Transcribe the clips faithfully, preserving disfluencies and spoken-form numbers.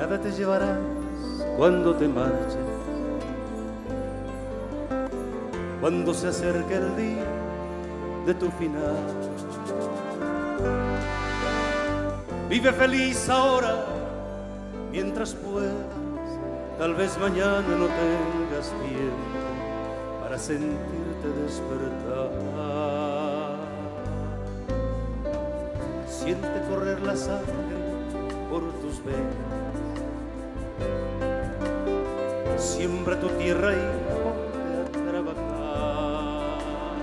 Nada te llevarás cuando te marches, cuando se acerque el día de tu final. Vive feliz ahora mientras puedas, tal vez mañana no tengas tiempo para sentirte despertar. Siente correr la sangre por tus venas, siembra tu tierra y ponte a trabajar.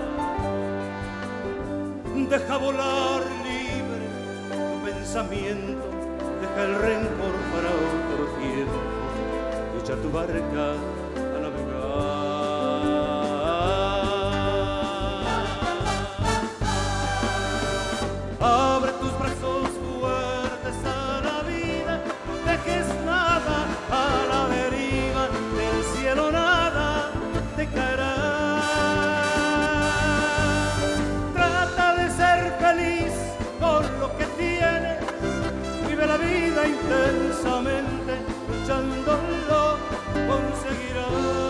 Deja volar libre tu pensamiento, deja el rencor para otro tiempo, echa tu barca a navegar. Abre tus brazos fuertes a la vida, no dejes nada a la deriva, del cielo nada te caerá. Trata de ser feliz con lo que tienes, vive la vida intensamente, luchándolo conseguirás.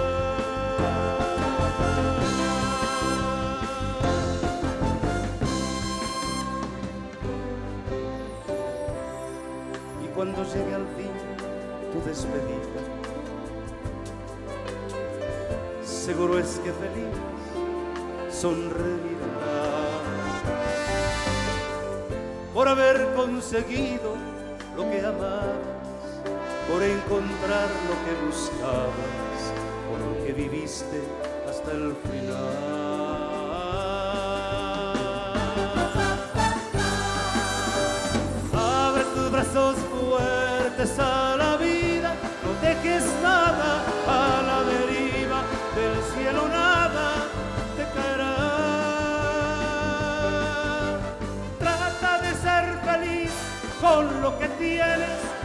Y cuando llegue al fin tu despedida, seguro es que feliz sonreirás por haber conseguido lo que amabas, por encontrar lo que buscabas, por lo que viviste hasta el final. Abre tus brazos fuertes a la vida, no dejes nada a la deriva, del cielo nada te caerá. Trata de ser feliz con lo que tienes,